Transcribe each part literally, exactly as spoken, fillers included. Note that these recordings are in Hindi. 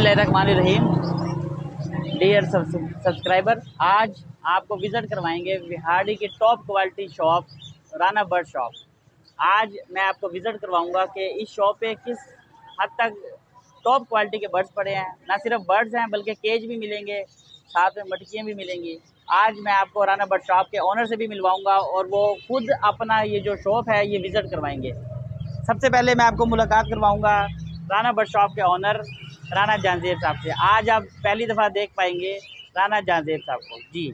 बिस्मिल्लाहिर्रहमानिर्रहीम। डियर सब्सक्राइबर, आज आपको विज़िट करवाएंगे विहाड़ी की top quality shop Rana bird shop. आज मैं आपको विज़िट करवाऊंगा कि इस शॉप पे किस हद तक टॉप क्वालिटी के बर्ड्स पड़े हैं। ना सिर्फ बर्ड्स हैं बल्कि केज भी मिलेंगे, साथ में मटकियाँ भी मिलेंगी। आज मैं आपको राना बर्ड शॉप के ओनर से भी मिलवाऊंगा और वो खुद अपना ये जो शॉप है ये विज़िट करवाएंगे। सबसे पहले मैं आपको मुलाकात करवाऊंगा राना बर्ड शॉप के ओनर राना जहांगीर साहब से। आज आप पहली दफ़ा देख पाएंगे राना जहांगीर साहब को। जी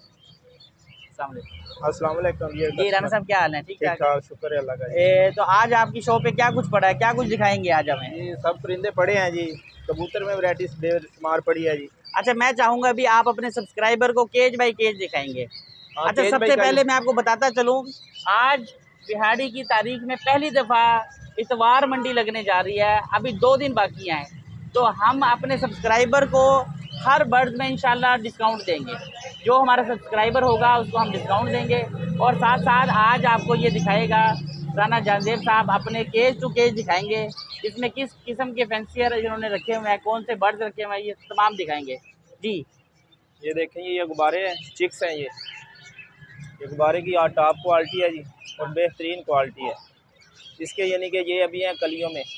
अस्सलाम वालेकुम। जी राना साहब, क्या हाल है? ठीक ठाक, शुक्र है अल्लाह का। ए, तो आज आपकी शॉप पे क्या कुछ पड़ा है, क्या कुछ दिखाएंगे आज हमें? जी सब परिंदे पड़े हैं जी, कबूतर में वैरायटी बेशुमार पड़ी है जी। अच्छा, मैं चाहूँगा अभी आप अपने सब्सक्राइबर को केज बाई केज दिखाएंगे। हाँ, अच्छा, सबसे पहले मैं आपको बताता चलूँ, आज बिहाड़ी की तारीख में पहली दफ़ा इतवार मंडी लगने जा रही है। अभी दो दिन बाकी हैं, तो हम अपने सब्सक्राइबर को हर बर्ड में इंशाल्लाह डिस्काउंट देंगे। जो हमारा सब्सक्राइबर होगा उसको हम डिस्काउंट देंगे। और साथ साथ आज आपको ये दिखाएगा राना जहांगीर साहब, अपने केज टू केज दिखाएंगे, इसमें किस किस्म के फैंसियर इन्होंने रखे हुए हैं, कौन से बर्ड्स रखे हुए हैं, ये तमाम दिखाएंगे। जी ये देखें, ये गुब्बारे हैं, चिक्स हैं। ये ये गुब्बारे की टॉप क्वालिटी है जी और बेहतरीन क्वालिटी है इसके, यानी कि ये अभी हैं कलियों में।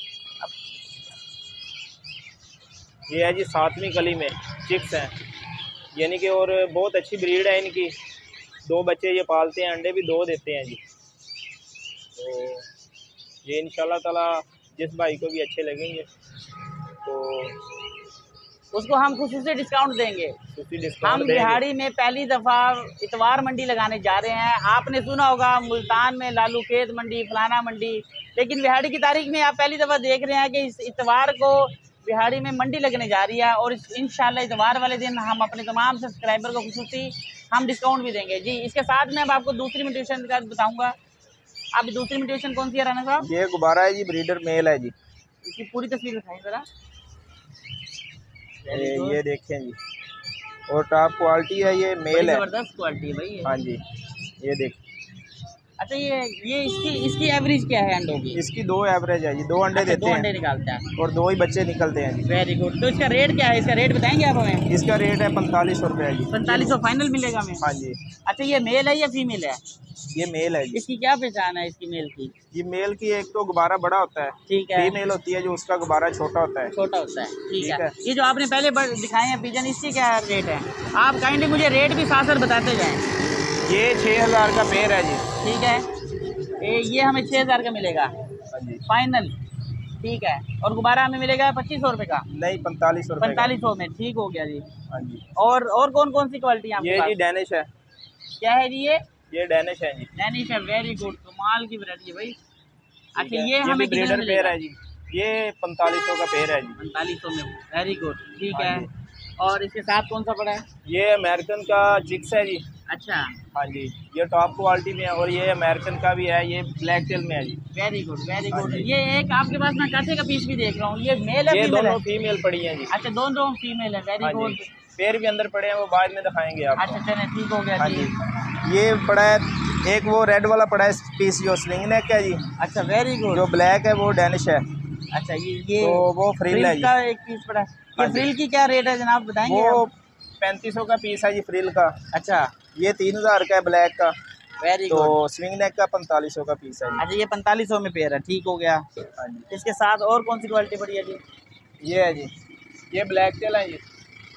ये है जी सातवीं कली में चिक्स हैं, यानी कि और बहुत अच्छी ब्रीड है इनकी। दो बच्चे ये पालते हैं, अंडे भी दो देते हैं जी। तो ये इंशाल्लाह ताला जिस भाई को भी अच्छे लगेंगे तो उसको हम खुशी से डिस्काउंट देंगे। डिस्काउंट हम बिहाड़ी में पहली दफ़ा इतवार मंडी लगाने जा रहे हैं। आपने सुना होगा मुल्तान में लालू खेत मंडी, फलाना मंडी, लेकिन बिहाड़ी की तारीख में आप पहली दफ़ा देख रहे हैं कि इस इतवार को बिहाड़ी में मंडी लगने जा रही है। और इंशाल्लाह इतवार वाले दिन हम अपने तमाम सब्सक्राइबर को खुसूसी हम डिस्काउंट भी देंगे जी। इसके साथ में अब आपको दूसरी म्यूटेशन का बताऊँगा। अब दूसरी म्यूटेशन कौन सी है राना साहब? ये गुब्बारा है जी, ब्रीडर मेल है जी। इसकी पूरी तस्वीर दिखाएं ज़रा। ये, ये देखें जी, और टॉप क्वालिटी है, ये मेल है, जबरदस्त क्वालिटी है भाई। हाँ जी, ये देख। अच्छा, ये ये इसकी इसकी एवरेज क्या है अंडों की? इसकी दो एवरेज है जी, दो अंडे अच्छा, देते दो हैं, अंडे निकालता है और दो ही बच्चे निकलते हैं जी। Very good. तो इसका रेट क्या है? इसका रेट बताएंगे आप हमें? इसका रेट है पैंतालीस सौ रुपये जी। पैंतालीस सौ फाइनल मिलेगा हमें? हाँ जी। अच्छा, ये मेल है या फीमेल है? ये मेल है जी। इसकी क्या पहचान है इसकी मेल की? ये मेल की एक तो गुब्बारा बड़ा होता है, ठीक है। फीमेल होती है जो उसका गुब्बारा छोटा होता है, छोटा होता है, ठीक है।, है। ये जो आपने पहले दिखाए हैं पिजन, इसकी क्या रेट है? आप काइंडली मुझे रेट भी साथ साथ बताते जाएं। ये छः हज़ार का पेयर है जी। ठीक है, ए, ये हमें छः हज़ार का मिलेगा फाइनल, ठीक है। और गुब्बारा हमें मिलेगा पच्चीस सौ रुपये का? नहीं, पैंतालीस सौ पैंतालीस सौ में, ठीक हो गया जी। हाँ जी। और और कौन कौन सी क्वालिटी है? ये जी डैनिश है। क्या है जी? ये ये डैनिश है जी। डैनिश है, वेरी गुड, कमाल की वैरायटी है भाई। अच्छा, ये, ये हमें ब्रीडर पेयर है जी, ये पैंतालीस सौ का पेयर है जी। पैंतालीस सौ में, वेरी गुड, ठीक है। और इसके साथ कौन सा पड़ा है? ये अमेरिकन का चिक्स है जी। अच्छा, हाँ जी, ये टॉप क्वालिटी में है, और ये अमेरिकन का भी है, ये ब्लैक टेल में है जी। Very good very good. ये एक आपके पास मैं कांटे का पीस भी देख रहा हूँ, ये मेल है? ये फीमेल दोनों है? फीमेल पड़ी हैं जी। अच्छा, दोनों फीमेल है, वेरी गुड। पेयर भी अंदर पड़े हैं, वो बाद में दिखाएंगे आप। अच्छा चले, ठीक हो गया हाँ जी। ये पड़ा है एक, वो रेड वाला पड़ा है पीस जो स्विंग नेक है जी। अच्छा, वेरी गुड। जो ब्लैक है वो डैनिश है। अच्छा, ये ये तो वो फ्रिल है जी। का एक पीस पड़ा है। ये फ्रिल की क्या रेट है जनाब, बताएंगे? वो पैंतीस सौ का पीस है जी फ्रिल का। अच्छा, ये तीन हज़ार का है ब्लैक का। वेरी तो गुड। स्विंग नेक का पैंतालीस सौ का पीस है जी। अच्छा, ये पैंतालीस सौ में पेयर है, ठीक हो गया। हाँ जी। इसके साथ और कौन सी क्वालिटी पड़ी है जी? ये है जी, ये ब्लैक टेल है जी,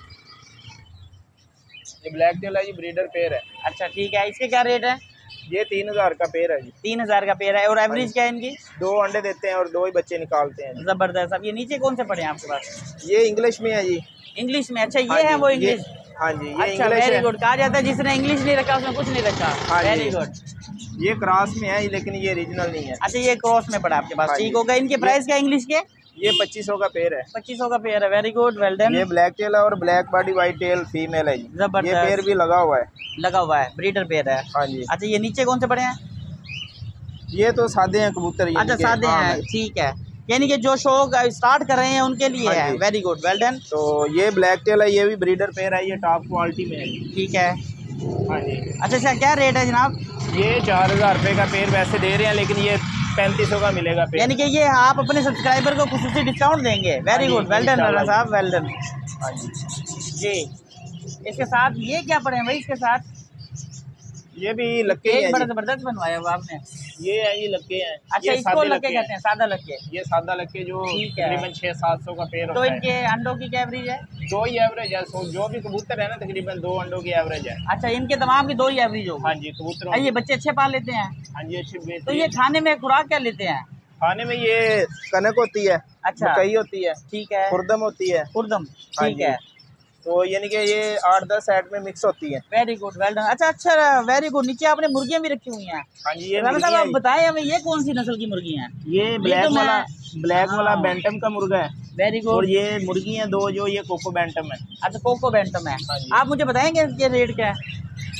ये ब्लैक टेल है जी, ब्रीडर पेयर है। अच्छा, ठीक है। इसके क्या रेट है? ये तीन हज़ार का पेयर है जी। तीन हज़ार का पेयर है। और एवरेज क्या है इनकी? दो अंडे देते हैं और दो ही बच्चे निकालते हैं। जबरदस्त। अब ये नीचे कौन से पड़े हैं आपके पास? ये इंग्लिश में है जी। इंग्लिश में? अच्छा, ये हाँ है वो ये, इंग्लिश? हाँ जी, ये अच्छा, इंग्लिश वेरी है। गुड। कहा जाता है जिसने इंग्लिश नहीं रखा उसने कुछ नहीं रखा। हाँ वेरी जी। गुड। ये क्रॉस में है लेकिन ये ओरिजिनल नहीं है। अच्छा, ये क्रॉस में पड़ा आपके पास, हाँ ठीक हो गया। इनके प्राइस क्या है इंग्लिश के? ये पच्चीस सौ का पेयर है। पच्चीस सौ का पेयर है, वेरी गुड, वेल डन। ये ब्लैक टेल है और black body white tail female है जी। जबरदस्त। ये पेयर भी लगा हुआ है, लगा हुआ है, ब्रीडर पेयर है। हाँ जी। अच्छा, ये नीचे कौन से पड़े हैं? ये तो सादे हैं कबूतर। अच्छा, सादे हैं, ठीक है। यानी कि जो शौक स्टार्ट कर रहे हैं उनके लिए हाँ है, वेरी गुड, वेल डन। तो ये ब्लैक टेल है, ये भी ब्रीडर पेयर है, ये टॉप क्वालिटी में है, ठीक है। हाँ जी। अच्छा अच्छा, क्या रेट है जनाब? ये चार हज़ार रुपये का पेड़ वैसे दे रहे हैं, लेकिन ये पैंतीस सौ का मिलेगा पेड़। यानी कि ये आप अपने सब्सक्राइबर को खुसूसी डिस्काउंट देंगे। Very good, well done Rana साहब, वेल डन। हाँ जी जी, इसके साथ ये क्या पड़े हैं भाई? इसके साथ ये भी लक्के एक हैं बड़ा जी। जबरदस्त बनवाया हुआ आपने। ये है ये लक्के हैं। अच्छा, ये इसको सादे लक्के लक्के कहते हैं, सादा लक्के। ये सादा लक्के जो ठीक है। तकरीबन छः सात सौ का पेड़ तो होता है। इनके अंडों की क्या एवरेज है? दो ही एवरेज है, सो जो भी कबूतर है ना तकरीबन दो अंडों की एवरेज है। अच्छा, इनके तमाम की दो ही एवरेज होगी। हाँ जी, कबूतरों ये बच्चे अच्छे पाल लेते हैं। हाँ जी, अच्छी तो बेहतरीन। ये खाने में खुराक क्या लेते हैं? खाने में ये कनक होती है, अच्छा, मकई होती है, ठीक है, खुर्दम होती है, खुर्दम, हाँ ठीक जी। है। तो यानी कि ये आठ दस सेट में मिक्स होती है। Very good, well done. अच्छा अच्छा, वेरी गुड। नीचे आपने मुर्गियां भी रखी हुई हैं। हाँ जी, ये राना साहब, मुर्गियाँ आप बताएं हमें, ये कौन सी नस्ल की मुर्गी हैं? ये ब्लैक तो वाला मैं- ब्लैक वाला हाँ। बैंटम का मुर्गा है। वेरी और गुड। ये मुर्गी है दो जो ये कोको बैंटम है। अच्छा, कोको बैंटम है। हाँ जी। आप मुझे बताएंगे इसके रेट क्या है?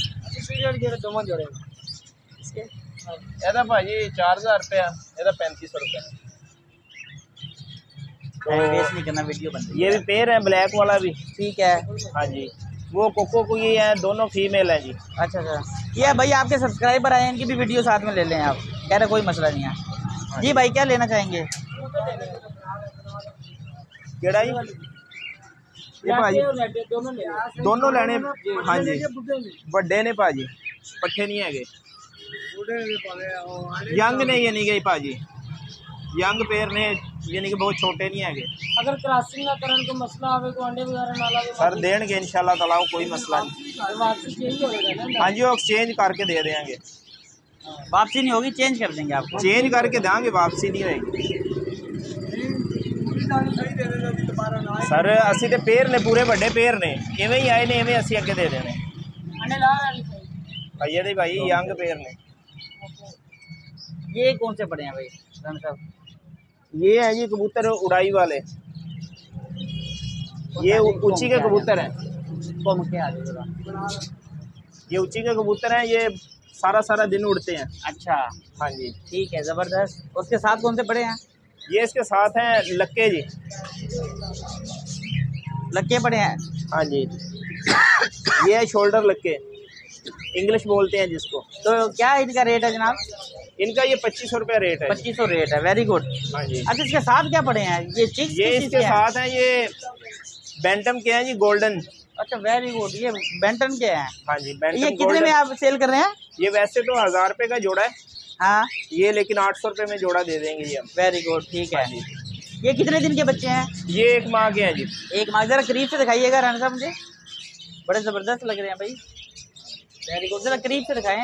ਇਹਦਾ ਭਾਜੀ चार हज़ार रुपया, ਇਹਦਾ पैंतीस सौ रुपया। तो वेस्ट नहीं करना, वीडियो बन रही ये है। भी पेयर है ब्लैक वाला भी। ठीक है। हाँ जी, वो कोको को ये है, दोनों फीमेल है जी। अच्छा अच्छा, ये भाई आपके सब्सक्राइबर आए हैं, इनकी भी वीडियो साथ में ले लें आप, कह रहे कोई मसला नहीं है। जी भाई, क्या लेना चाहेंगे? केड़ा जी? ये भाजी दोनों लेने। हाँ जी, बड़े ने भाजी, पट्ठे नहीं है। यंग ने यानी कि भाजी यंग पेयर ने, यानी कि बहुत छोटे नहीं है। अगर क्रॉसिंग ना करन को मसला आवे को अंडे वगैरह ना लावे सर देंगे इंशाल्लाह ताला, कोई मसला नहीं। तो वापस यही होएगा ना। हाँ जी, वो एक्सचेंज करके दे देंगे। वापसी नहीं होगी, चेंज कर देंगे आपको। चेंज करके देंगे, वापसी नहीं होगी। सर असी तो पेयर ने पूरे बड़े पेयर ने, इवें ही आए ने, इवें असी अगे दे देने। अंडे ला वाली सही। भाई दे भाई यंग पेयर ने। ये कौन से पड़े हैं भाई राना साहब? ये है जी कबूतर उड़ाई वाले, ये ऊंची के कबूतर हैं। कौन के आ जरा? ये ऊंची के कबूतर हैं, ये सारा सारा दिन उड़ते हैं। अच्छा, हाँ जी, ठीक है, ज़बरदस्त। उसके साथ कौन से पड़े हैं? ये इसके साथ हैं लक्के जी। लक्के पड़े हैं। हाँ जी, ये है शोल्डर लक्के, इंग्लिश बोलते हैं जिसको। तो क्या इनका रेट है जनाब? इनका ये पच्चीस सौ रुपया रेट है। पच्चीस सौ रेट है, वेरी गुड। हाँ जी, अच्छा, इसके साथ क्या पड़े हैं? ये चिक्स ये किस चीज़ इसके के हैं? साथ हैं, ये बैंटम के हैं जी, गोल्डन। अच्छा, वेरी गुड। ये बेंटन के हैं। हाँ जी, बैंटम ये कितने गोल्डन। में आप सेल कर रहे हैं? ये वैसे तो हज़ार रुपये का जोड़ा है, हाँ, ये लेकिन आठ सौ रुपये में जोड़ा दे देंगे जी हम। वेरी गुड, ठीक है। हाँ जी, ये कितने दिन के बच्चे हैं? ये एक माह के हैं जी। एक माह। जरा करीब से दिखाइएगा राना साहब, मुझे बड़े ज़बरदस्त लग रहे हैं भाई। वेरी गुड, जरा करीब से दिखाएं।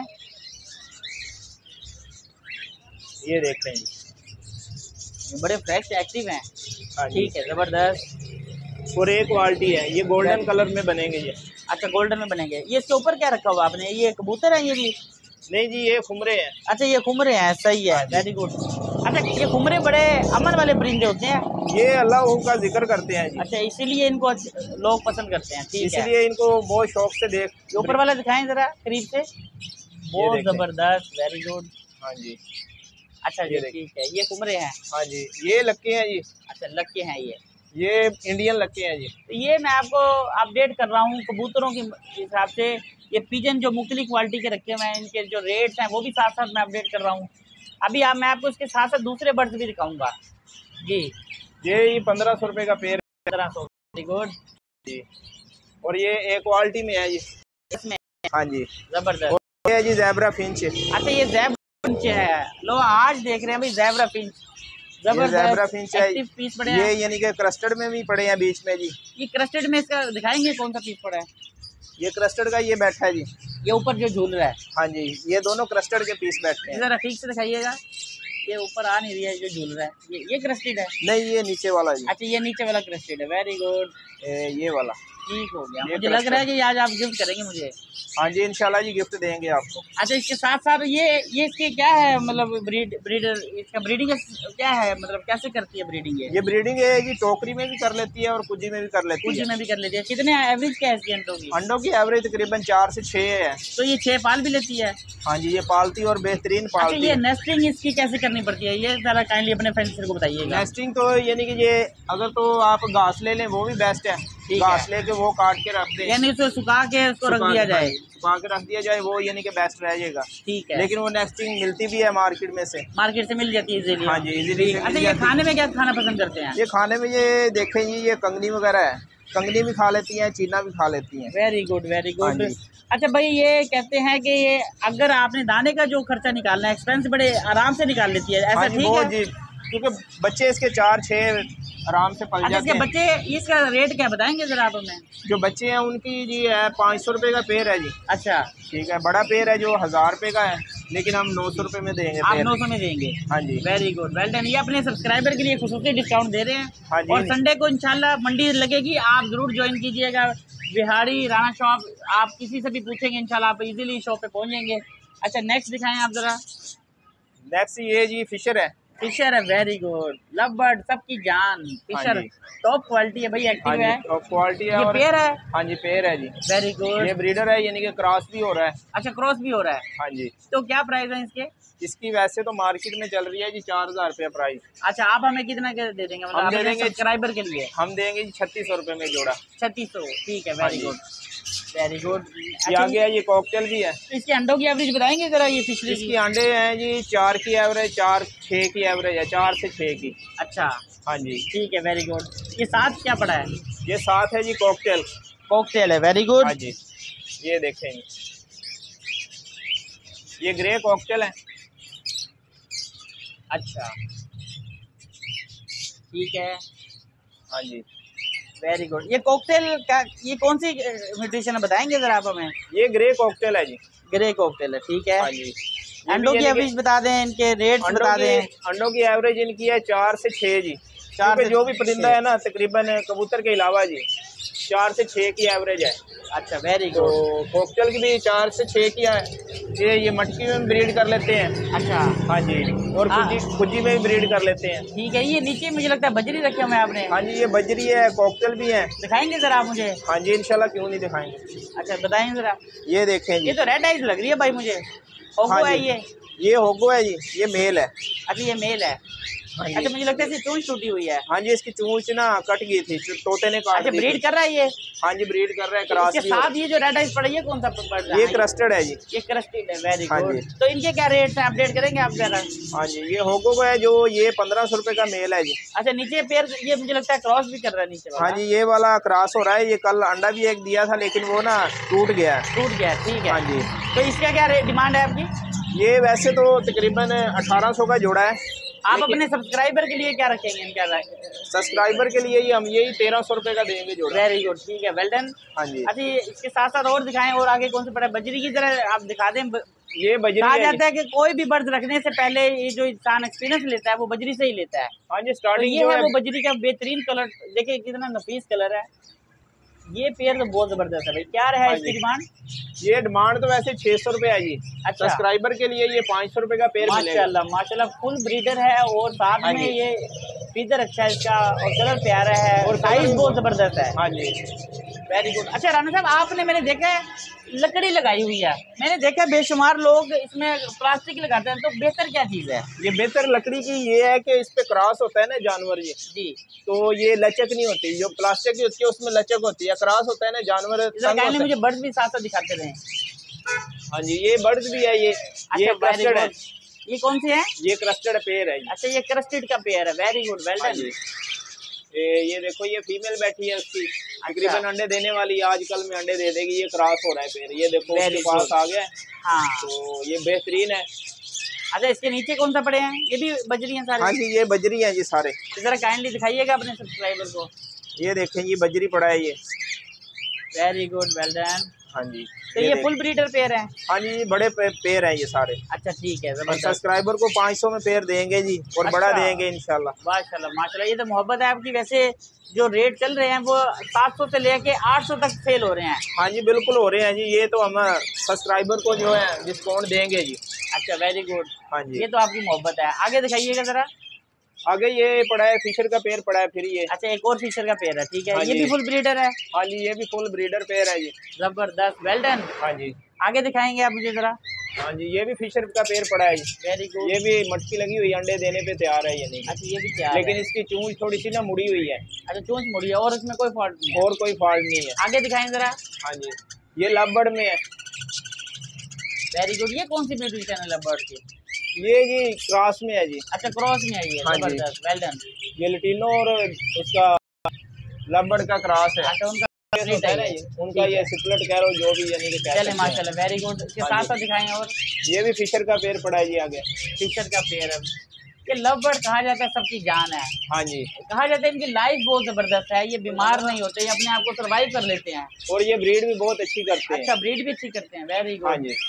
ये देख रहे हैं जी। बड़े फ्रेश एक्टिव हैं। हाँ जी, ठीक है, ज़बरदस्त। और एक क्वालिटी है, ये गोल्डन कलर में बनेंगे ये। अच्छा, गोल्डन में बनेंगे। ये इसके ऊपर क्या रखा हुआ आपने? ये कबूतर है ये भी? नहीं जी, ये खुमरे हैं। अच्छा, ये खुमरे हैं, सही है, वेरी गुड। अच्छा, ये खुमरे बड़े अमन वाले परिंदे होते हैं। ये अल्लाह का जिक्र करते हैं जी, अच्छा, इसीलिए इनको अच्छ- लोग पसंद करते हैं। ठीक है, इसलिए इनको बहुत शौक से देख। ये ऊपर वाला दिखाएं जरा करीब से। बहुत देखें। ज़बरदस्त, वेरी गुड। हाँ जी, अच्छा जी, ये देखें। ठीक है, ये खुमरे हैं। हाँ जी, ये लक्के हैं जी, अच्छा, लक्के हैं ये। ये इंडियन लक्के हैं जी। तो ये मैं आपको अपडेट कर रहा हूँ कबूतरों के हिसाब से। ये पिजन जो मुख्तलिफ क्वालिटी के रखे हुए हैं, इनके जो रेट्स हैं वो भी साथ साथ मैं अपडेट कर रहा हूँ। अभी आप मैं आपको इसके साथ साथ दूसरे बर्ड्स भी दिखाऊंगा जी। ये पंद्रह सौ रुपये का पेड़ पंद्रह सौ, वेरी गुड जी। और ये एक क्वालिटी में है जी। इसमें। हाँ जी, ज़बरदस्त। ये है जी ज़ेब्रा फिंच। अच्छा, ये ज़ेब्रा फिंच है। लो, आज देख रहे हैं भाई ज़ेब्रा फिंच। ये ज़ेब्रा फिंच है, एक्टिव पीस पड़े हैं। ये यानी कि क्रस्टर्ड में भी पड़े हैं बीच में जी। ये क्रस्टेड में इसका दिखाएंगे कौन सा पीस पड़ा है? ये क्रस्टर्ड का ये बैठा है जी। ये ऊपर जो झूल रहा है। हाँ जी, ये दोनों क्रस्टर्ड के पीस बैठते हैं। जरा ठीक से दिखाइएगा। ये ऊपर आ नहीं रही है जो झूल रहा है, ये ये क्रस्टेड है। नहीं, ये नीचे वाला जी। अच्छा, ये नीचे वाला क्रस्टेड है, वेरी गुड, ए, ये वाला ठीक हो गया। ये मुझे लग रहा है कि आज आप गिफ्ट करेंगे मुझे। हाँ जी, इंशाल्लाह जी गिफ्ट देंगे आपको। अच्छा, इसके साथ साथ ये ये इसके क्या है, मतलब ब्रीड ब्रीडर इसका ब्रीडिंग क्या है, मतलब कैसे करती है ब्रीडिंग ये? ये ब्रीडिंग है जी, टोकरी में भी कर लेती है और कुजी में भी कर लेती कुजी है। में भी कर लेती है। कितने एवरेज क्या है इसकी अंडों की? अंडों की एवरेज तकरीबन चार से छः है। तो ये छह पाल भी लेती है? हाँ जी, ये पालती और बेहतरीन अच्छा, पालती ये है। नेस्टिंग इसकी कैसे करनी पड़ती है, ये जरा काइंडली अपने फ्रेंड्स को बताइएगा। नेस्टिंग तो यानी कि ये अगर तो आप घास ले लें वो भी बेस्ट है, घास लेके वो काट के रख दे, यानी उसको सुखा के उसको रख दिया जाए, सुखा के रख दिया जाए, वो यानी कि बेस्ट रह जाएगा। ठीक है, लेकिन वो नेस्टिंग मिलती भी है मार्केट में से, मार्केट से मिल जाती है इजीली। हाँ जी, इजीली। अच्छा, ये खाने में क्या खाना पसंद करते हैं? ये खाने में ये देखें जी, ये कंगनी वगैरह है, कंगनी भी खा लेती हैं, चीना भी खा लेती हैं। Very good, very good. अच्छा भाई, ये कहते हैं कि ये अगर आपने दाने का जो खर्चा निकालना है, एक्सपेंस बड़े आराम से निकाल लेती है, ऐसा ठीक है जी? क्योंकि बच्चे इसके चार छः आराम से पल अच्छा, जाते हैं। बच्चे, इसका रेट क्या बताएंगे जरा आप हमें? जो बच्चे हैं उनकी जी है पाँच सौ रुपये का पेड़ है जी। अच्छा, ठीक है। बड़ा पेड़ है जो हज़ार रुपये का है, लेकिन हम नौ सौ रुपये में देंगे। आप नौ सौ में देंगे? हाँ जी। Very good, well done. ये अपने सब्सक्राइबर के लिए खुसूसी डिस्काउंट दे रहे हैं। हाँ जी। और संडे को इंशाल्लाह मंडी लगेगी, आप ज़रूर ज्वाइन कीजिएगा। बिहारी राणा शॉप, आप किसी से भी पूछेंगे इंशाल्लाह आप इजीली शॉप पे पहुंचेंगे। अच्छा, नेक्स्ट दिखाएं आप ज़रा। नेक्स्ट ये जी फिशर है। फिशर है, वेरी गुड, लव बर्ड, सबकी जान। फिशर टॉप क्वालिटी है भाई, एक्टिव है, टॉप क्वालिटी है। ये और पेयर है? हाँ जी, पेयर है जी। Very good. ये ब्रीडर है, यानी कि क्रॉस भी हो रहा है। अच्छा, क्रॉस भी हो रहा है? हाँ जी। तो क्या प्राइस है इसके? इसकी वैसे तो मार्केट में चल रही है जी चार हजार रुपया प्राइस। अच्छा, आप हमें कितना के दे देंगे? मतलब हम दे देंगे सब्सक्राइबर के लिए हम देंगे जी छत्तीस सौ रुपये में जोड़ा। छत्तीस सौ, ठीक है, वेरी गुड, वेरी गुड। ये आगे है, ये कॉकटेल भी है। इसके अंडों की एवरेज बताएंगे जरा? ये फिशरी इसकी अंडे हैं जी चार की एवरेज, चार छः की एवरेज है, चार से छः की। अच्छा, हाँ जी, ठीक है, वेरी गुड। ये साथ क्या पड़ा है? ये साथ है जी कॉकटेल। कॉकटेल है, वेरी गुड। हाँ जी, ये देखेंगे, ये ग्रे कॉकटेल है। अच्छा, ठीक है, हाँ जी, वेरी गुड। ये कॉकटेल का ये कौन सी न्यूट्रिशन है बताएंगे जरा आप हमें? ये ग्रे कॉकटेल है जी। ग्रे कॉकटेल है, ठीक है। हाँ जी। अंडों की एवरेज बता दें, इनके रेट्स बता दें। अंडों की एवरेज इनकी है चार से छः जी। चार से जो भी परिंदा है ना, तकरीबन कबूतर के अलावा जी चार से छः की एवरेज है। अच्छा, वेरी तो गुड। कॉकटेल की भी चार से छः की है। ये ये मटकी में ब्रीड कर लेते हैं। अच्छा, हाँ जी, और खुजी खुजी में भी ब्रीड कर लेते हैं। ठीक है। ये नीचे मुझे लगता है बजरी रखे हुए हैं आपने? हाँ जी, ये बजरी है, कॉकटेल भी है। दिखाएंगे जरा आप मुझे? हाँ जी, इंशाल्लाह, क्यों नहीं दिखाएंगे। अच्छा, बताएंगे जरा। ये देखें जी, ये तो रेड आइज लग रही है भाई मुझे। होगो हाँ है जी, ये? ये होगो है जी, ये मेल है। अच्छा, ये मेल है। हाँ जी। अच्छा, मुझे लगता है इसकी चूंच टूटी हुई है। हाँ जी, इसकी चूंच ना कट गई थी, तोते ने काट अच्छा, दी ब्रीड थी। कर रहा है ये? हाँ जी, ब्रीड कर रहा है, क्रॉस इसके भी हो- साथ ये जो रेड आइज पड़ी है कौन सा पड़ रहा है? ये क्रस्टेड है जी। ये क्रस्टेड है, वेरी हाँ गुड। जी। तो इनके क्या रेट्स हैं, अपडेट करेंगे आप जरा? हाँ जी, ये होगो है जो, ये पंद्रह सौ रुपये का मेल है जी। अच्छा, नीचे पेयर ये मुझे लगता है क्रॉस भी कर रहा है नीचे वाला। हाँ जी, ये वाला क्रॉस हो रहा है। ये कल अंडा भी एक दिया था, लेकिन वो ना टूट गया है। टूट गया है, ठीक है। हाँ जी। तो इसका क्या रेट डिमांड है आपकी? ये वैसे तो तकरीबन अठारह सौ का जोड़ा है। आप अपने सब्सक्राइबर के लिए क्या रखेंगे इनका? सब्सक्राइबर के लिए ही हम यही तेरह सौ रुपये का देंगे जोड़ा। वेरी गुड, ठीक है, वेल डन। हाँ जी। अच्छा, इसके साथ साथ और दिखाएं, और आगे कौन सा पड़ा है? बजरी की तरह आप दिखा दें। ये बजरी कहा है जाता है कि कोई भी बर्ड रखने से पहले ये जो इंसान एक्सपीरियंस लेता है वो बजरी से ही लेता है। हाँ जी, तो स्टार्टिंग ये जो है है वो बजरी का बेहतरीन कलर, देखिए कितना नफीस कलर है। ये पेयर तो बहुत जबरदस्त है भाई। क्या रहा है इसकी डिमांड? ये डिमांड तो वैसे छः सौ रुपये है जी। अच्छा। सब्सक्राइबर के लिए ये पाँच सौ रुपये का पेयर मिलेगा। माशाल्लाह, माशाल्लाह, फुल ब्रीडर है और साथ हाँ में जी। ये फीदर अच्छा है इसका और कलर प्यारा है और साइज बहुत जबरदस्त है। हाँ जी, वेरी गुड। अच्छा राना साहब, आपने मैंने देखा है लकड़ी लगाई हुई है, मैंने देखा है बेशुमार लोग इसमें प्लास्टिक लगाते हैं, तो बेहतर क्या चीज़ है? ये बेहतर लकड़ी की ये है कि इस पे क्रॉस होता है ना जानवर जी, जी, तो ये लचक नहीं होती। जो प्लास्टिक की होती है उसमें लचक होती है, क्रॉस होता है ना जानवर तंग इधर होता है। मुझे बर्ड्स भी साथ साथ दिखाते रहे। हाँ जी, ये बर्ड्स भी है। ये ये अच्छा, very क्रस्टेड है। good। ये कौन सी है? ये क्रस्टेड पेयर है। अच्छा, ये क्रस्टेड का पेयर है, वेरी गुड, वेल हाँ डन। जी। ये ये देखो, ये फीमेल बैठी है उसकी, तकरीबन अंडे देने वाली, आजकल में अंडे दे देगी। ये क्रॉस हो रहा है पेयर, ये देखो Very उसके पास good। आ गया है। हाँ, तो ये बेहतरीन है। अच्छा, इसके नीचे कौन सा पड़े हैं? ये भी बजरी हैं सारे? हाँ जी, ये बजरी है जी सारे। जरा काइंडली दिखाइएगा अपने सब्सक्राइबर को। ये देखें जी, बजरी पड़ा है ये। Very good, well done. हाँ जी, तो ये फुल ब्रीडर पेयर है? हाँ जी, बड़े पे, पेयर हैं ये सारे। अच्छा, ठीक है, और जबरदस्त। सब्सक्राइबर को पाँच सौ में पेयर देंगे जी, और बड़ा अच्छा। देंगे इंशाल्लाह। माशाल्लाह, माशाल्लाह, ये तो मोहब्बत है आपकी। वैसे जो रेट चल रहे हैं वो सात सौ से लेके आठ सौ तक सेल हो रहे हैं। हाँ जी, बिल्कुल हो रहे हैं जी। ये तो हम सब्सक्राइबर को जो है डिस्काउंट देंगे जी। अच्छा, वेरी गुड। हाँ जी, ये तो आपकी मोहब्बत है। आगे दिखाइएगा जरा। आगे ये पड़ा है, फिशर का पेयर पड़ा है फिर ये। अच्छा, एक और फिशर का पेयर है, ठीक है। हाँ ये जी। भी फुल ब्रीडर है? हाँ जी, ये भी फुल ब्रीडर पेयर है जी। जबरदस्त, वेल डन। हाँ जी, आगे दिखाएंगे आप मुझे जरा। हाँ जी, ये भी फिशर का पेड़ पड़ा है जी। Very good. ये भी मटकी लगी हुई, अंडे देने पे तैयार है ये नहीं। अच्छा ये भी तैयार लेकिन है। इसकी चूंच थोड़ी सी ना मुड़ी हुई है। अच्छा चोंच मुड़ी है और इसमें कोई फॉल्ट नहीं है। और कोई फॉल्ट नहीं है। आगे दिखाएं जरा। हाँ जी, ये लवबर्ड में है। Very good. ये कौन सी म्यूटेशन है लवबर्ड की? ये जी क्रॉस में है जी। अच्छा क्रॉस में है ये। हाँ जी। जबरदस्त, वेल डन। ये लटीनो और उसका लवबर्ड का क्रॉस है। अच्छा उनका होता है ना ये, उनका ये सिपलेट कह रहा जो भी यानी कि कह चले सकते हैं। माशाल्लाह, वेरी गुड। इसके हाँ साथ जी। साथ दिखाएं और। ये भी फिशर का पेड़ पड़ा है जी आगे। फिशर का पेड़ है। ये लव बर्ड कहा जाता है सबकी जान है। हाँ जी। कहा जाता है इनकी लाइफ बहुत जबरदस्त है, ये बीमार नहीं होते, ये अपने आप को सर्वाइव कर लेते हैं। और ये ब्रीड भी बहुत अच्छी करते हैं। अच्छा ब्रीड भी अच्छी करते हैं। Very good. हाँ जी,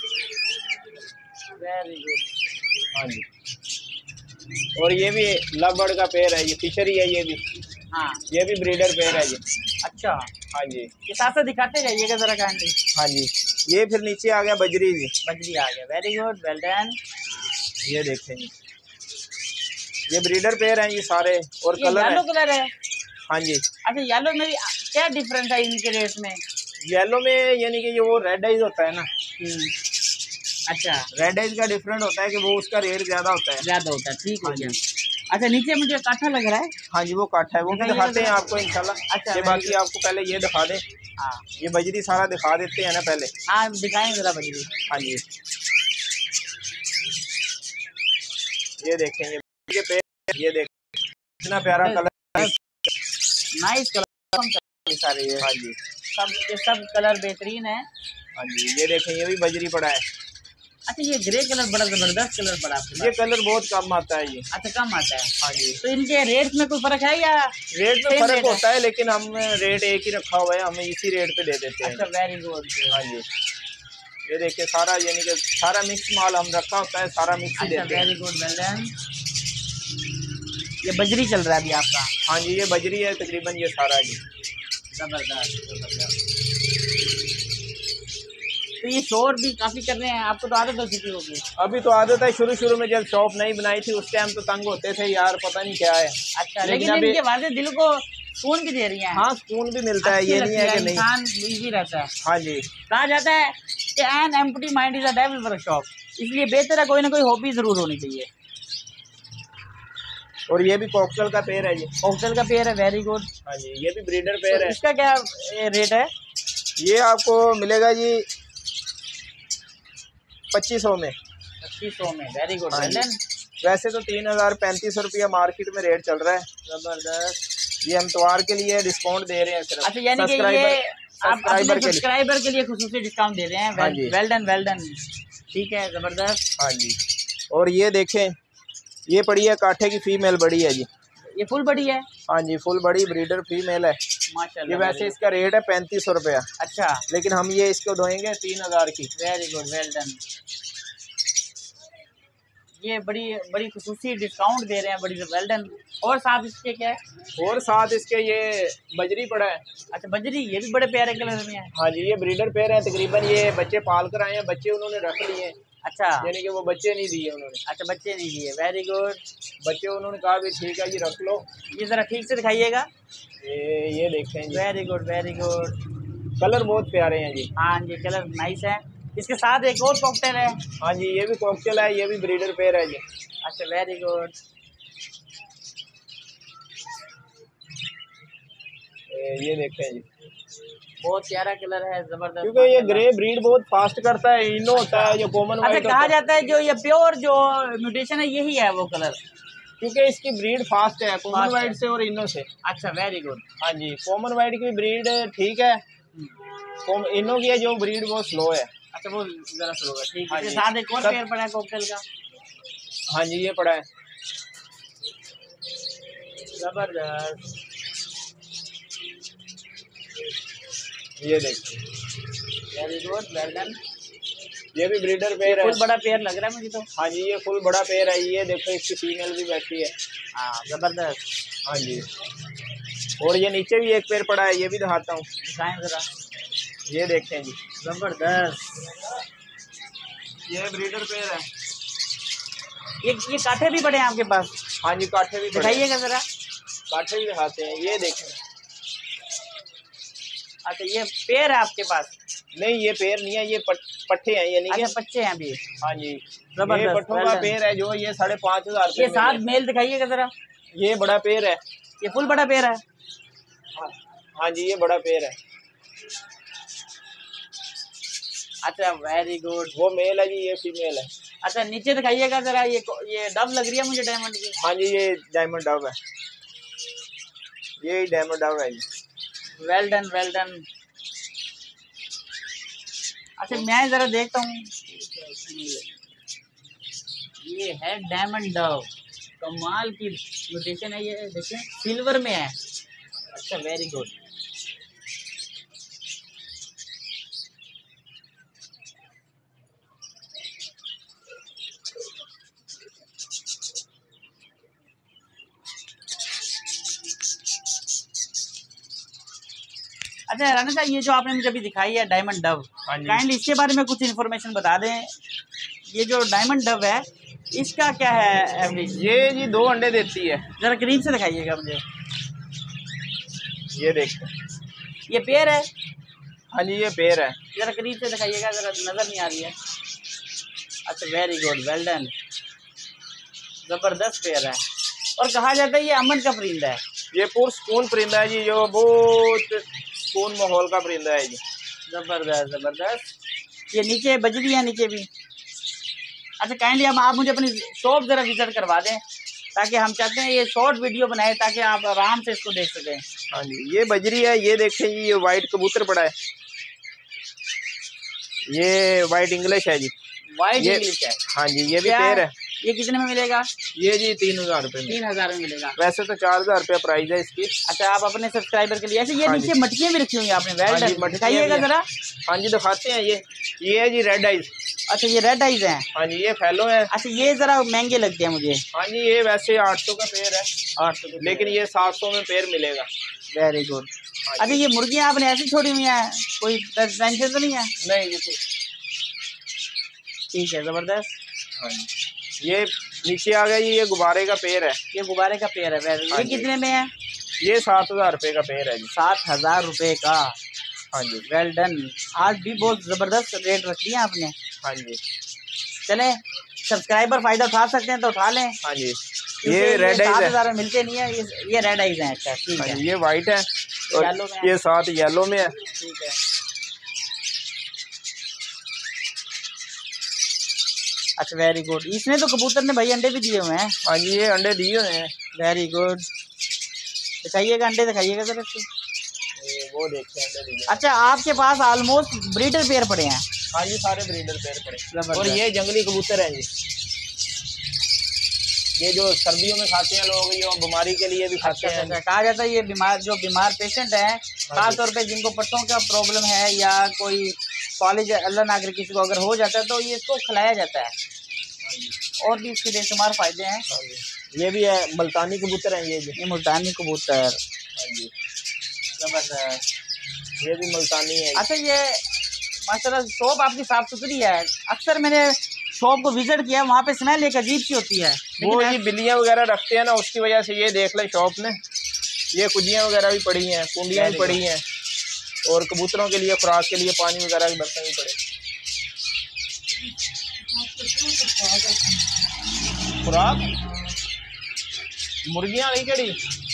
वेरी गुड। हाँ जी। और ये भी लव बर्ड का पेड़ है, ये फिशरी है ये भी। हाँ ये भी ब्रीडर पेड़ है जी। अच्छा हाँ जी। ये साथ साथ दिखाते जाइएगा जरा काइंडली। हाँ जी, ये फिर नीचे आ गया बजरी जी। बजरी आ गया। Very good, well done. ये देखें जी, ये ब्रीडर पेयर हैं ये सारे। और ये कलर येलो है। कलर है। हाँ जी। अच्छा येलो में भी क्या डिफरेंस है इनके रेट में? येलो में यानी कि ये वो रेड आइज होता है ना। हम्म, अच्छा रेड आइज का डिफरेंट होता है कि वो उसका रेट ज्यादा होता है। ज्यादा होता है, ठीक हो हाँ गया। जी। अच्छा नीचे मुझे काठा लग रहा है। हाँ जी, वो काठा है, वो भी दिखाइए दिखाते हैं जरा। आपको इंशाल्लाह। अच्छा, ये बाकी आपको पहले ये दिखा दें, हाँ ये बजरी सारा दिखा देते हैं ना पहले। हाँ दिखाएं जरा बजरी। हाँ जी, ये देखें ये के पेड़, ये देखें इतना प्यारा कलर। नाइस कलर सारे ये। हाँ जी। सब के सब कलर बेहतरीन है। हाँ जी, ये देखें ये भी बजरी पड़ा है। अच्छा ये ग्रे कलर बड़ा जबरदस्त कलर पड़ा आपके ये पास। कलर बहुत कम आता है ये। अच्छा कम आता है। हाँ जी। तो इनके रेट में कोई फर्क है या? रेट में Same फर्क rate है? होता है, लेकिन हम रेट एक ही रखा हुआ है, हम इसी रेट पे दे देते हैं। अच्छा वेरी गुड। हाँ जी, ये देखिए सारा यानी कि सारा मिक्स माल हम रखा होता है, सारा मिक्स ही अच्छा देते हैं। Very good, well done. ये बजरी चल रहा है अभी आपका। हाँ जी, ये बजरी है तकरीबन ये सारा जी। जबरदस्त जबरदस्त। तो ये शोर भी काफी कर रहे हैं, आपको तो आदत हो चुकी होगी। अभी तो आदत है, शुरू शुरू में जब शॉप नहीं बनाई थी उस टाइम तो तंग होते थे यार, पता नहीं क्या है। अच्छा लेकिन लेकिन अभी इनके वादे दिल को सुकून भी दे रही हैं। हाँ सुकून भी मिलता है, ये नहीं है कि नहीं। इंसान बिजी रहता है। हाँ जी। कहा जाता है कि an empty mind is a devil for a shop, इसलिए बेहतर है कोई ना कोई हॉबी जरूर होनी चाहिए। और ये भी कॉकटेल का पेड़ है जी। कॉकटेल का पेड़ है, वेरी गुड। हाँ जी, ये भी ब्रीडर पेड़ तो है। इसका क्या रेट है? ये आपको मिलेगा जी पच्चीस सौ में। पच्चीस सौ में, वेरी गुड। हाँ जी। वैसे तो तीन हजार पैंतीस सौ रुपया मार्केट में रेट चल रहा है। जबरदस्त। ये हम त्योहार के लिए डिस्काउंट दे रहे हैं सिर्फ। अच्छा यानी कि ये आप अपने सब्सक्राइबर के लिए खुसूसी डिस्काउंट दे रहे हैं। हाँ जी। वेल डन वेल डन, ठीक है जबरदस्त। हाँ जी। और ये देखें ये पड़ी है काठे की फीमेल बड़ी है जी। ये फुल बड़ी है। हाँ जी, फुल बड़ी ब्रीडर फीमेल है। माशाल्लाह। ये वैसे इसका रेट है पैंतीस सौ रुपया। अच्छा लेकिन हम ये इसको दोएंगे तीन हजार की। Very good, well done. ये बड़ी बड़ी खुसूसी डिस्काउंट दे रहे हैं, बड़ी वेल डन। और साथ इसके क्या है? और साथ इसके ये बजरी पड़ा है। अच्छा बजरी, ये भी बड़े प्यारे कलर में है। हाँ जी, ये ब्रीडर पेयर है, तकरीबन ये बच्चे पाल कर आए हैं, बच्चे उन्होंने रख लिए हैं। अच्छा यानी कि वो बच्चे नहीं दिए उन्होंने। अच्छा बच्चे नहीं दिए, वेरी गुड। बच्चे उन्होंने कहा भी ठीक है ये रख लो। ये जरा ठीक से दिखाइएगा। ये ये देखें जी, very good very good. Colour बहुत प्यारे हैं जी। हाँ जी कलर नाइस है। इसके साथ एक और कॉकटेल है। हाँ जी, ये भी कॉकटेल है, ये भी ब्रीडर पेयर है जी। अच्छा वेरी गुड। ये देखें जी, बहुत प्यारा कलर है, जबरदस्त। क्योंकि ये ग्रे ब्रीड बहुत फास्ट करता है, इनो होता है जो कॉमन अच्छा वाइट कहा जाता है जो ये प्योर जो म्यूटेशन है यही है वो कलर, क्योंकि इसकी ब्रीड फास्ट है कॉमन फास्ट वाइट है। से और इनो से। अच्छा वेरी गुड। हाँ जी, कॉमन वाइट की ब्रीड ठीक है, इनो की है जो ब्रीड वो स्लो है। अच्छा वो जरा स्लो है, ठीक हाँ है। जी। साथ एक और सब- पेयर पड़ा है कॉकटेल का। हाँ जी, ये पड़ा है। जबरदस्त। ये देखिए, वेरी गुड, वेल डन। ये भी ब्रीडर पेयर है। फुल बड़ा पेयर लग रहा है मुझे तो। हाँ जी, ये फुल बड़ा पेयर है। ये देखो इसकी फीमेल भी बैठी है। हाँ जबरदस्त। हाँ जी, और ये नीचे भी एक पेयर पड़ा है, ये भी दिखाता हूँ। दिखाएं जरा। ये देखें जी, जबरदस्त। ये ब्रीडर पेयर है। ये ये काठे भी पड़े हैं आपके पास? हाँ जी, काठे भी पड़े हैं। दिखाइएगा जरा। काठे भी दिखाते हैं, ये देखें। अच्छा ये पेयर है आपके पास? नहीं, ये पेयर नहीं है, ये पट, पट्टे हैं यानी कि। अच्छा बच्चे हैं अभी। हाँ जी, ये जबरदस्त, पट्टों well का done। पेड़ है जो ये साढ़े पाँच हजार ये सात मेल दिखाइएगा जरा। ये बड़ा पेड़ है, ये फुल बड़ा पेड़ है। हाँ जी, ये बड़ा पेड़ है। अच्छा वेरी गुड। वो मेल है जी, ये फीमेल है। अच्छा नीचे दिखाइएगा जरा, ये ये डब लग रही है मुझे डायमंड की। हाँ जी, ये डायमंड डव है, ये डायमंड डव है जी। Well done well done. अच्छा मैं जरा देखता हूँ, ये है डायमंड डव, कमाल की म्यूटेशन है ये, देखिए सिल्वर में है। अच्छा वेरी गुड। अच्छा राना साहब, ये जो आपने मुझे अभी दिखाई है डायमंड डव, काइंडली इसके बारे में कुछ इन्फॉर्मेशन बता दें। ये जो डायमंड डव है इसका क्या है एवरेज? ये जी दो अंडे देती है। जरा करीब से दिखाइएगा मुझे। ये देखते, ये पेयर है। हाँ जी, ये पेड़ है। जरा करीब से दिखाइएगा, जरा नजर नहीं आ रही है। अच्छा वेरी गुड वेल डन, जबरदस्त पेयर है। और कहा जाता है ये अमन का परिंदा है। ये पुरसकून परिंदा है जी, जो बहुत सुकून माहौल का परिंदा है जी। जबरदस्त जबरदस्त। ये नीचे बजरी है नीचे भी। अच्छा काइंडली अब आप मुझे अपनी शॉप जरा विजिट करवा दें, ताकि हम चाहते हैं ये शॉर्ट वीडियो बनाए ताकि आप आराम से इसको देख सकें। हाँ जी, ये बजरी है, ये देखें जी, ये वाइट कबूतर पड़ा है, ये वाइट इंग्लिश है जी। वाइट ये इंग्लिश है। हाँ जी, ये भी क्या पेड़ है। ये कितने में मिलेगा? ये जी तीन हजार रुपये में। तीन हजार में मिलेगा। वैसे तो चार हजार रुपया प्राइस है इसकी। अच्छा आप अपने सब्सक्राइबर के लिए ऐसे ये हाँ नीचे मटकियाँ भी रखी हुई हैं आपने, वेल हाँ जी, डन। मटकियाँ दिखाइएगा भी हैं। जरा। हाँ जी दिखाते हैं, ये ये है जी रेड आइज। अच्छा ये रेड आइज हैं। हाँ जी, ये फैलो है। अच्छा ये जरा महंगे लगते हैं मुझे। हाँ जी, ये वैसे आठ सौ का पेड़ है, आठ सौ के लेकिन ये सात सौ में पेड़ मिलेगा। Very good. हाँ अच्छा ये मुर्गियाँ आपने ऐसी छोड़ी हुई हैं, कोई टेंशन तो नहीं है? नहीं जी, ठीक है जबरदस्त। हाँ जी, ये नीचे आ गया जी, ये गुब्बारे का पेड़ है। ये गुब्बारे का पेड़ है। वेरी हाँ ये जी। कितने में है? ये सात हजार रुपये का पेड़ है जी। सात हजार रुपये का। हाँ जी, वेल डन। आज भी बहुत जबरदस्त रेट रख दिया आपने। हाँ जी, चले सब्सक्राइबर फायदा उठा सकते हैं तो उठा लें। हाँ जी, क्योंकि ये रेड आइज सात है। हजार में मिलते नहीं है, ये ये रेड आइज है। अच्छा ठीक हाँ है। जी, ये वाइट है और येलो में है। ये साथ येलो में है। ठीक है। अच्छा वेरी गुड। इसने तो कबूतर ने भाई अंडे भी दिए हुए हैं। हाँ जी, ये अंडे दिए हुए हैं। Very good. दिखाइएगा अंडे, दिखाइएगा जरा से। ये वो देखते हैं अंडे दिए। अच्छा आपके पास ऑलमोस्ट ब्रीडर पेयर पड़े हैं। हाँ जी, सारे ब्रीडर पेड़ पड़े। जबरदस्त। और ये जंगली कबूतर हैं जी, ये जो सर्दियों में खाते हैं लोग, ये बीमारी के लिए भी खाते अच्छा, हैं। अच्छा, कहा जाता है ये बीमार जो बीमार पेशेंट हैं, खास तौर पे जिनको पट्टों का प्रॉब्लम है या कोई कॉलेज अल्लाह ना करे किसी को अगर हो जाता है तो ये इसको खिलाया जाता है। हाँ जी, और भी इसके बेशुमार फायदे हैं। हाँ जी, ये भी है मुल्तानी कबूतर हैं ये जी। ये मुल्तानी कबूतर। हाँ जी, जबरदस्त। ये भी मुल्तानी है। अच्छा ये माशाल्लाह शॉप आपकी साफ सुथरी है। अक्सर मैंने शॉप को विजिट किया, वहाँ पे स्मेल एक अजीब सी होती है। वो ये बिल्लियाँ वगैरह रखते हैं ना, उसकी वजह से ये देख लें शॉप में ये कुजियाँ वगैरह भी पड़ी हैं, कुंडियाँ भी पड़ी हैं, और कबूतरों के लिए खुराक के लिए पानी वगैरह के बर्तन भी पड़े। खुराक मुर्गियाँ नहीं कड़ी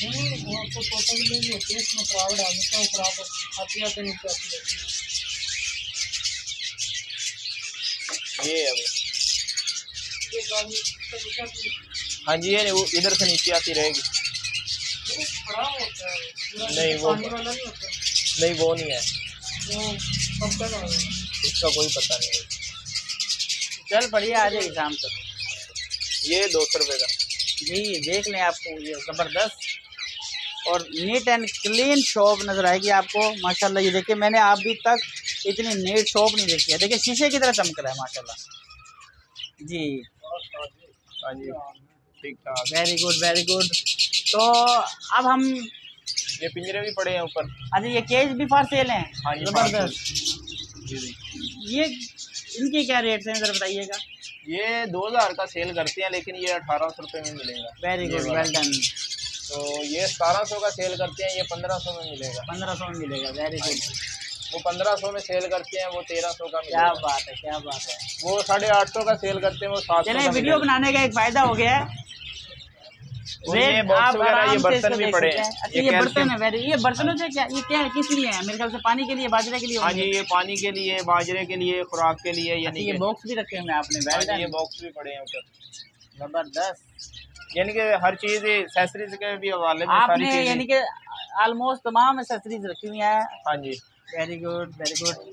ये है वो। हाँ जी, ये वो इधर से नीचे आती रहेगी। नहीं वो नहीं वो नहीं है, इसका कोई पता नहीं। चल बढ़िया, आ जाएगी शाम तक। ये दो सौ रुपये का जी देख लें, आपको ये ज़बरदस्त और नीट एंड क्लीन शॉप नज़र आएगी आपको माशाल्लाह। ये देखिए मैंने अभी तक इतनी नीट शॉप नहीं देखी है। देखिए शीशे की तरह चमक रहा है माशाल्लाह जी। हाँ जी, ठीक ठाक। Very good very good. तो अब हम ये पिंजरे भी पड़े हैं ऊपर। अच्छा ये केज भी फॉर सेल हैं। हाँ जी, ज़बरदस्त। ये इनके क्या रेट्स हैं ज़रा बताइएगा। ये दो हज़ार का सेल करते हैं, लेकिन ये अठारह सौ रुपये में मिलेगा। Very good well done. तो ये सतारह सौ का सेल करते हैं, ये पंद्रह सौ में मिलेगा। पंद्रह सौ में मिलेगा। Very good. वो पंद्रह सौ में सेल करते हैं, वो तेरह सौ का क्या मिलेगा। बात है, क्या बात है। वो साढ़े आठ सौ का सेल करते हैं, वो सात सौ चलिए का वीडियो मिलेगा। बनाने का एक फायदा हो गया है। और ये रेट बॉक्स आप वगैरह, आराम ये से बर्तन इसको भी देख पड़े सकते हैं। हैं। अच्छा ये ये बर्तन कैल्शियम, है वेरी, ये बर्तनों से क्या, ये क्या है, किस लिए है? मेरे ख्याल से पानी के लिए, बाजरे के लिए हाँ जी, होंगे। ये पानी के लिए, बाजरे के लिए, खुराक के लिए, अच्छा यानी ये कि बॉक्स भी रखे हुए हैं आपने, हाँ वेल जी, ये डन, बॉक्स भी पड़े हैं ऊपर। जबरदस्त। यानी कि हर चीज़ एक्सेसरीज के भी हवाले में सारी आपने चीज़ें। यानी कि ऑलमोस्ट तमाम एक्सेसरीज रखी हुई हैं। हाँ जी, वेरी गुड, वेरी गुड।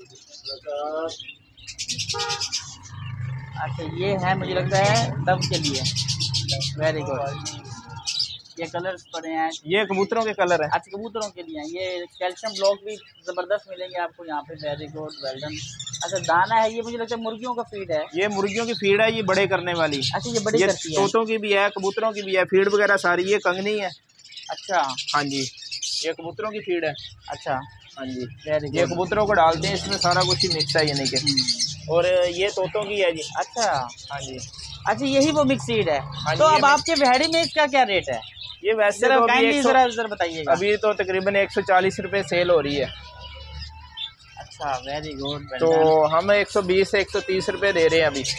अच्छा ये है, मुझे लगता है डब के लिए। Very good. ये कलर्स पड़े हैं। ये कबूतरों के कलर हैं। अच्छा कबूतरों के लिए हैं। ये कैल्शियम ब्लॉक भी ज़बरदस्त मिलेंगे आपको यहाँ पे। Very good, well done. अच्छा दाना है, ये मुझे लगता है मुर्गियों का फीड है। ये मुर्गियों की फीड है, ये बड़े करने वाली। अच्छा ये बड़ी ये करती है। तोतों की भी है, कबूतरों की भी है, फीड वगैरह सारी। ये कंगनी है। अच्छा हाँ जी, ये कबूतरों की फीड है। अच्छा हाँ जी, वेरी ये गुड। कबूतरों को डालते हैं, इसमें सारा कुछ ही मिक्स है यानी कि। हम्म, और ये तोतों की है जी। अच्छा हाँ जी, अच्छा यही वो मिक्स सीड है। हाँ तो जी, ये अब आपके भेड़ी में इसका क्या रेट है? ये वैसे जरा तो अभी काइंडली एक सौ, जरा जरा बताइएगा। अभी तो तकरीबन एक सौ चालीस रुपये सेल हो रही है। अच्छा वेरी गुड, तो हम एक सौ बीस से एक सौ तीस रुपये दे रहे हैं अभी।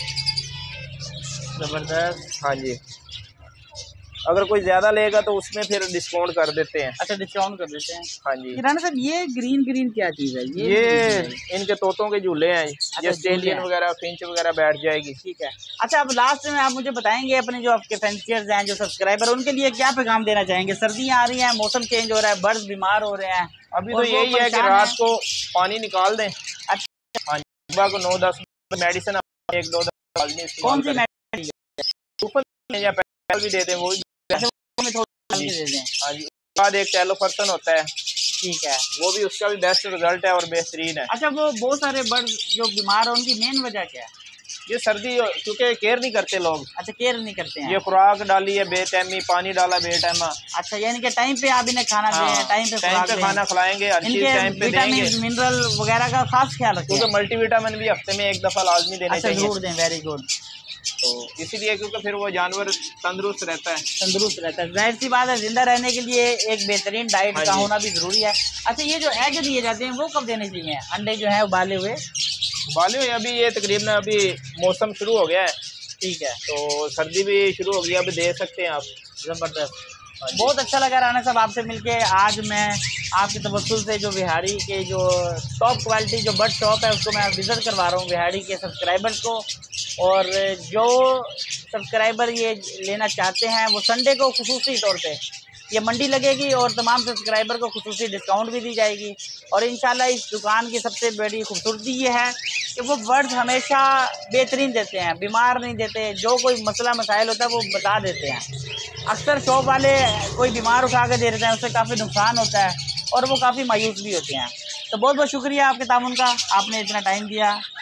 जबरदस्त। हाँ जी, अगर कोई ज़्यादा लेगा तो उसमें फिर डिस्काउंट कर देते हैं। अच्छा डिस्काउंट कर देते हैं। हाँ जी, ये राना साहब ये ग्रीन ग्रीन क्या चीज़ है? ये ये इनके तोतों के झूले हैं। ये ऑस्ट्रेलियन झूले वगैरह, फिंच वगैरह बैठ जाएगी। ठीक है। अच्छा अब लास्ट में आप मुझे बताएंगे अपने जो आपके फैंसियर्स हैं, जो सब्सक्राइबर, उनके लिए क्या पैगाम देना चाहेंगे? सर्दियाँ आ रही हैं, मौसम चेंज हो रहा है, बर्ड्स बीमार हो रहे हैं। अभी तो और वो यही है कि परेशान रात हैं। को पानी निकाल दें। अच्छा हाँ जी, सुबह को नौ दस मेडिसिन एक दो दस कौन सी इस्तेमाल करें, या पैरासिटामोल भी दे दें, वो भी। में थोड़ी दे दें? हाँ जी, उसके बाद एक टेलोफर्सन होता है, ठीक है। वो भी, उसका भी बेस्ट रिजल्ट है और बेहतरीन है। अच्छा वो बहुत सारे बर्ड्स जो बीमार हैं उनकी मेन वजह क्या है? ये सर्दी क्योंकि केयर नहीं करते लोग। अच्छा केयर नहीं करते हैं। ये खुराक डाली है बेटाइमी, पानी डाला बेटाइमा। अच्छा यानी कि टाइम पे आप इन्हें खाना हाँ, दें, टाइम पे टाइम खुराक पे दें। खाना खिलाएंगे, हर चीज़ इनके टाइम पे देंगे। विटामिन मिनरल वगैरह का खास ख्याल रखें। क्योंकि मल्टीविटामिन भी हफ्ते में एक दफ़ा लाजमी देने अच्छा चाहिए। जरूर दें, वेरी गुड। तो इसीलिए क्योंकि फिर वो जानवर तंदुरुस्त रहता है। तंदुरुस्त रहता है, जाहिर सी बात है, जिंदा रहने के लिए एक बेहतरीन डाइट हाँ का जी। होना भी जरूरी है। अच्छा ये जो एग दिए जाते हैं वो कब देने चाहिए? अंडे जो है उबाले हुए? बाले हुए अभी ये तकरीबन अभी मौसम शुरू हो गया है, ठीक है, तो सर्दी भी शुरू हो गई है, अभी दे सकते हैं आप। ज़बरदस्त। बहुत अच्छा लगा राना साहब आपसे मिलके। आज मैं आपके तवज्जुह से जो बिहारी के जो टॉप क्वालिटी जो बर्ड शॉप है उसको मैं विज़िट करवा रहा हूँ बिहारी के सब्सक्राइबर्स को। और जो सब्सक्राइबर ये लेना चाहते हैं वो संडे को खुसूसी तौर पे ये मंडी लगेगी और तमाम सब्सक्राइबर को खुसूसी डिस्काउंट भी दी जाएगी। और इंशाल्लाह इस दुकान की सबसे बड़ी खूबसूरती ये है कि वो बर्ड्स हमेशा बेहतरीन देते हैं, बीमार नहीं देते। जो कोई मसला मसाइल होता है वो बता देते हैं। अक्सर शॉप वाले कोई बीमार उठा के दे देते हैं, उससे काफ़ी नुकसान होता है और वो काफ़ी मायूस भी होते हैं। तो बहुत बहुत शुक्रिया आपके तामुन का, आपने इतना टाइम दिया।